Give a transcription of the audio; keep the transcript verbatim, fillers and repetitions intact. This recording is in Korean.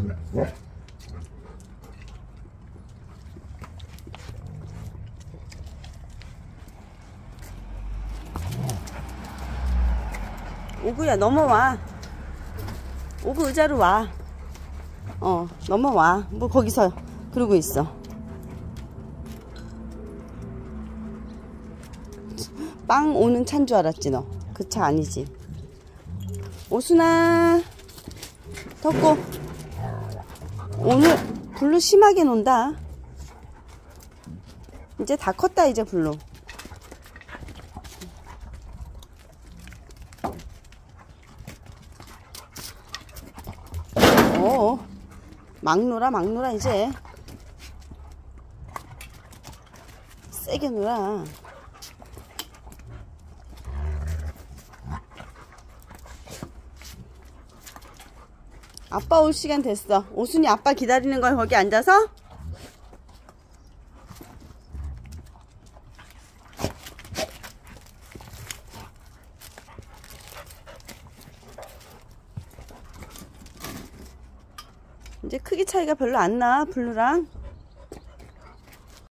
오구야, 넘어와. 오구 의자로 와. 어, 넘어와. 뭐 거기서 그러고 있어. 빵 오는 차인 줄 알았지 너. 그 차 아니지. 오순아, 덕구 오늘 블루 심하게 논다. 이제 다 컸다. 이제 블루. 어, 막 놀아 막 놀아. 이제 세게 놀아. 아빠 올 시간 됐어. 오순이 아빠 기다리는 거야. 거기 앉아서. 이제 크기 차이가 별로 안 나, 블루랑.